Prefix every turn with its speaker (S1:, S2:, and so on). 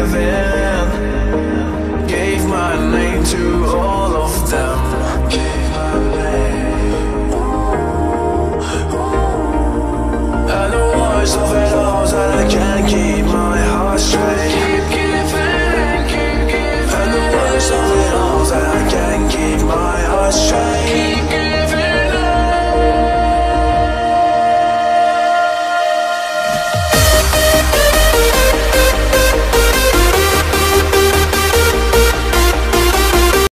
S1: heaven. Gave my name to all of them. Gave my name. And the voice of